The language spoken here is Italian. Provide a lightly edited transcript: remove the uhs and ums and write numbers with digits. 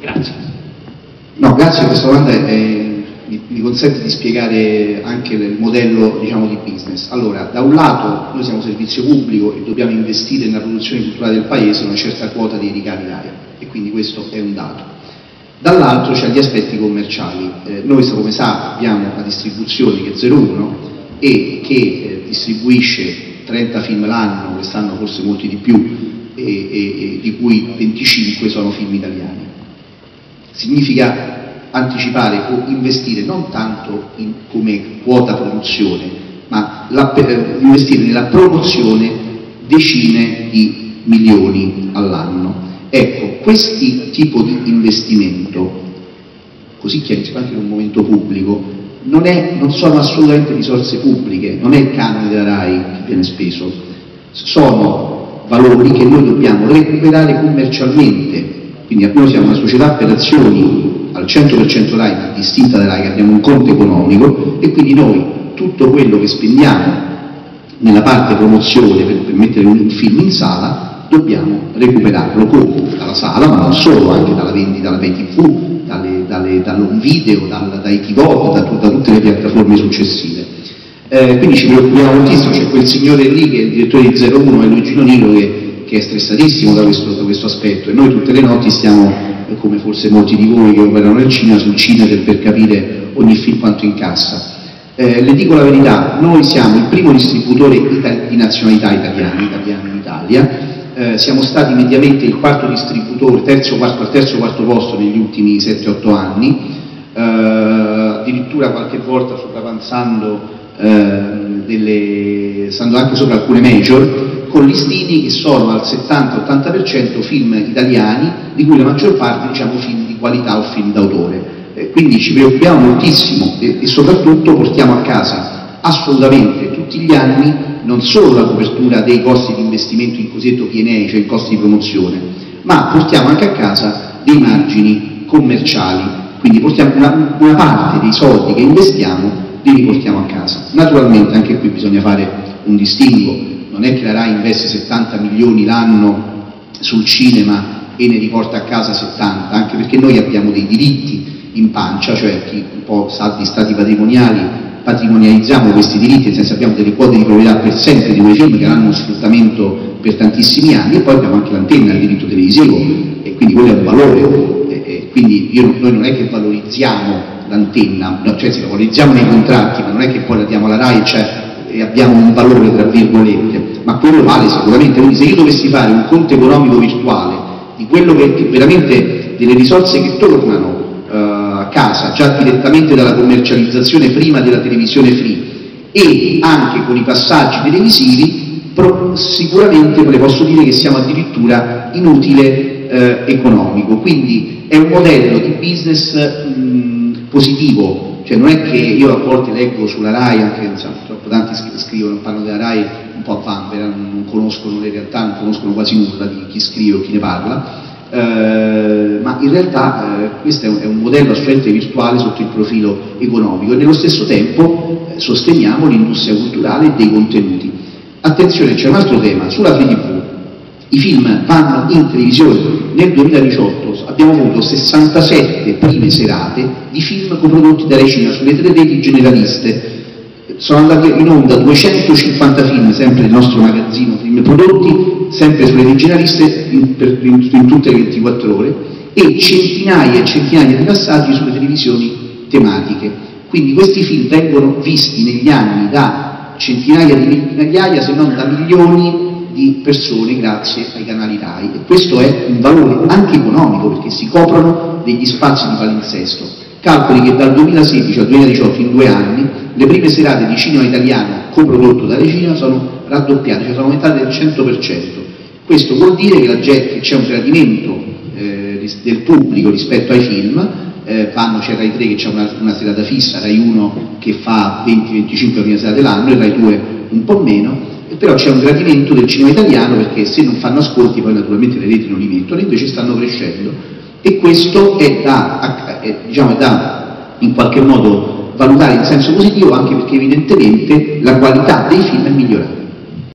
Grazie. No, grazie, questa domanda mi consente di spiegare anche il modello, diciamo, di business. Allora, da un lato noi siamo servizio pubblico e dobbiamo investire nella produzione culturale del Paese una certa quota dei ricavi RAI, e quindi questo è un dato. Dall'altro c'è gli aspetti commerciali. Noi, come sa, abbiamo una distribuzione che è 01 e che distribuisce 30 film l'anno, quest'anno forse molti di più, e di cui 25 sono film italiani. Significa anticipare o investire non tanto come quota produzione, ma investire nella promozione decine di milioni all'anno. Ecco, questi tipo di investimento, così chiarissimo anche in un momento pubblico, non sono assolutamente risorse pubbliche, non è il canone della RAI che viene speso, sono valori che noi dobbiamo recuperare commercialmente. Quindi noi siamo una società per azioni al 100% RAI, ma distinta da RAI, che abbiamo un conto economico, e quindi noi tutto quello che spendiamo nella parte promozione per mettere un film in sala dobbiamo recuperarlo dalla sala, ma non solo, anche dalla vendita, dalla pay TV, dall'home video, dai TV, da tutte le piattaforme successive. Quindi ci preoccupiamo moltissimo. C'è quel signore lì che è il direttore di 01, è Luigino Nilo, che è stressatissimo da questo aspetto, e noi tutte le notti stiamo, come forse molti di voi che operano nel cinema, sul cinema per capire ogni film quanto incassa. Le dico la verità, noi siamo il primo distributore di nazionalità italiani in Italia, siamo stati mediamente il quarto distributore, al terzo quarto posto negli ultimi 7-8 anni, addirittura qualche volta sopravanzando, stando anche sopra alcune major, con listini che sono al 70-80% film italiani, di cui la maggior parte, diciamo, film di qualità o film d'autore. Quindi ci preoccupiamo moltissimo e soprattutto portiamo a casa assolutamente tutti gli anni non solo la copertura dei costi di investimento in cosiddetto P&A, cioè i costi di promozione, ma portiamo anche a casa dei margini commerciali, quindi portiamo una parte dei soldi che investiamo li riportiamo a casa. Naturalmente anche qui bisogna fare un distinguo. Non è che la RAI investe 70 milioni l'anno sul cinema e ne riporta a casa 70, anche perché noi abbiamo dei diritti in pancia, cioè chi un po' sa di stati patrimonializziamo questi diritti, nel senso abbiamo delle quote di proprietà per sempre di quei film che hanno uno sfruttamento per tantissimi anni, e poi abbiamo anche l'antenna, il diritto televisivo, e quindi quello è un valore. Quindi noi non è che valorizziamo l'antenna, no, cioè la valorizziamo nei contratti, ma non è che poi la diamo alla RAI, e abbiamo un valore tra virgolette, ma quello vale sicuramente. Quindi se io dovessi fare un conto economico virtuale di quello che veramente, delle risorse che tornano a casa già direttamente dalla commercializzazione prima della televisione free e anche con i passaggi televisivi, sicuramente le posso dire che siamo addirittura in utile economico. Quindi è un modello di business positivo. Cioè non è che io a volte leggo sulla RAI, anche troppo tanti scrivono, parlano della RAI un po' a vanvera, non conoscono le realtà, non conoscono quasi nulla di chi scrive o chi ne parla, ma in realtà questo è un modello assolutamente virtuale sotto il profilo economico, e nello stesso tempo sosteniamo l'industria culturale dei contenuti. Attenzione, c'è un altro tema, sulla free TV. I film vanno in televisione. Nel 2018 abbiamo avuto 67 prime serate di film coprodotti da Rai Cinema sulle tre reti generaliste. Sono andati in onda 250 film, sempre nel nostro magazzino film prodotti, sempre sulle reti generaliste in tutte le 24 ore, e centinaia e centinaia di passaggi sulle televisioni tematiche. Quindi questi film vengono visti negli anni da centinaia di migliaia, se non da milioni di persone, grazie ai canali RAI, e questo è un valore anche economico, perché si coprono degli spazi di palinsesto. Calcoli che dal 2016 al 2018, in 2 anni, le prime serate di cinema italiano coprodotto da Rai Cinema sono raddoppiate, cioè sono aumentate del 100%. Questo vuol dire che c'è un gradimento del pubblico rispetto ai film. C'è Rai 3 che ha una serata fissa, Rai 1 che fa 20-25 prime serate l'anno, e Rai 2 un po' meno. Però c'è un gradimento del cinema italiano, perché se non fanno ascolti poi naturalmente le reti non li mettono, invece stanno crescendo, e questo è da in qualche modo valutare in senso positivo, anche perché evidentemente la qualità dei film è migliorata.